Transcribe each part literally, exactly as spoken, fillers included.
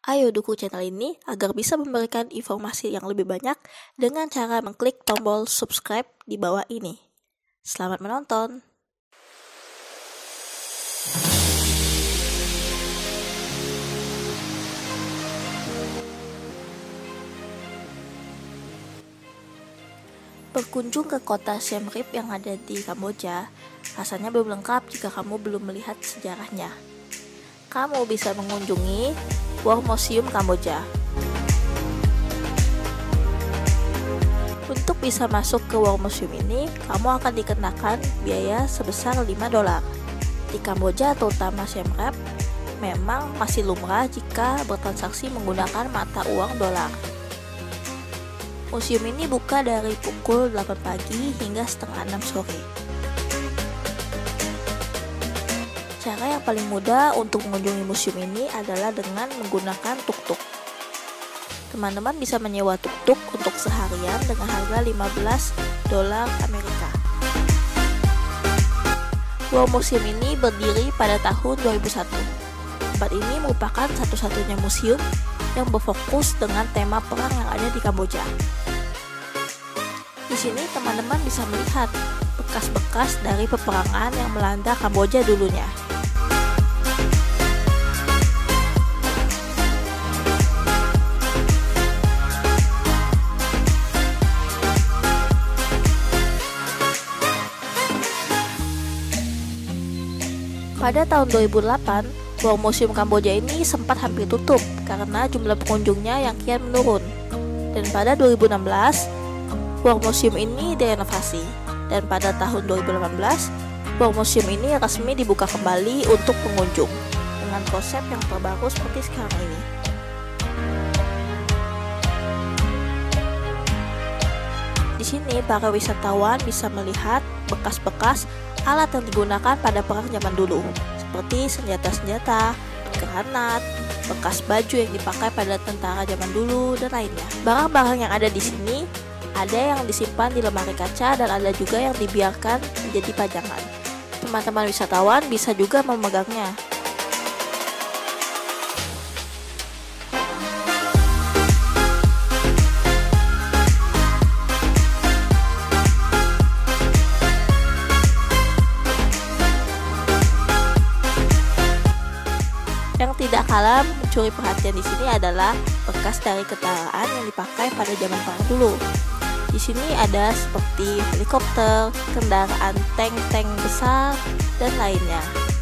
Ayo dukung channel ini agar bisa memberikan informasi yang lebih banyak dengan cara mengklik tombol subscribe di bawah ini. Selamat menonton! Berkunjung ke kota Siem Reap yang ada di Kamboja, rasanya belum lengkap jika kamu belum melihat sejarahnya. Kamu bisa mengunjungi War Museum Kamboja. Untuk bisa masuk ke War Museum ini, kamu akan dikenakan biaya sebesar lima dolar. Di Kamboja, terutama Siem Reap, memang masih lumrah jika bertransaksi menggunakan mata uang dolar. Museum ini buka dari pukul delapan pagi hingga setengah enam sore. Cara yang paling mudah untuk mengunjungi museum ini adalah dengan menggunakan tuk-tuk. Teman-teman bisa menyewa tuk-tuk untuk seharian dengan harga lima belas dolar Amerika. War Museum ini berdiri pada tahun dua ribu satu. Tempat ini merupakan satu-satunya museum yang berfokus dengan tema perang yang ada di Kamboja. Di sini teman-teman bisa melihat bekas-bekas dari peperangan yang melanda Kamboja dulunya. Pada tahun dua ribu delapan, War Museum Kamboja ini sempat hampir tutup karena jumlah pengunjungnya yang kian menurun. Dan pada dua ribu enam belas, War Museum ini direnovasi. Dan pada tahun dua ribu delapan belas, War Museum ini resmi dibuka kembali untuk pengunjung dengan konsep yang terbaru seperti sekarang ini. Di sini para wisatawan bisa melihat bekas-bekas alat yang digunakan pada perang zaman dulu, seperti senjata-senjata, granat, bekas baju yang dipakai pada tentara zaman dulu, dan lainnya. Barang-barang yang ada di sini ada yang disimpan di lemari kaca dan ada juga yang dibiarkan menjadi pajangan. Teman-teman wisatawan bisa juga memegangnya. Yang tidak kalah mencuri perhatian di sini adalah bekas dari kendaraan yang dipakai pada zaman perang dulu. Di sini ada seperti helikopter, kendaraan tank-tank besar, dan lainnya.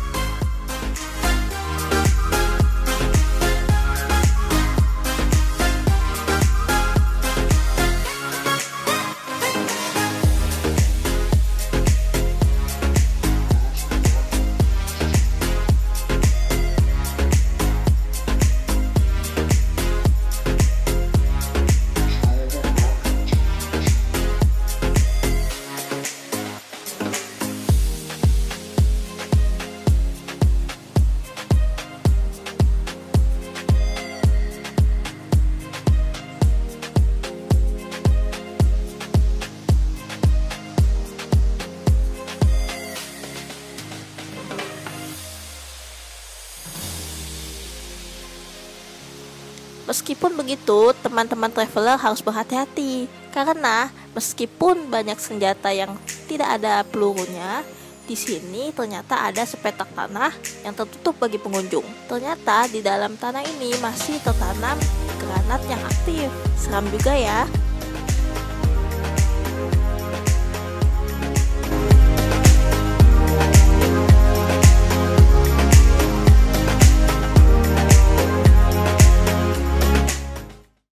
Meskipun begitu, teman-teman traveler harus berhati-hati karena meskipun banyak senjata yang tidak ada pelurunya, di sini ternyata ada sepetak tanah yang tertutup bagi pengunjung. Ternyata di dalam tanah ini masih tertanam granat yang aktif. Seram juga ya.